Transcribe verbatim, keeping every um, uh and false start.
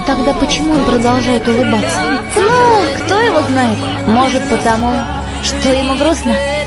Тогда почему он продолжает улыбаться? Ну, кто его знает? Может, потому, что ему грустно?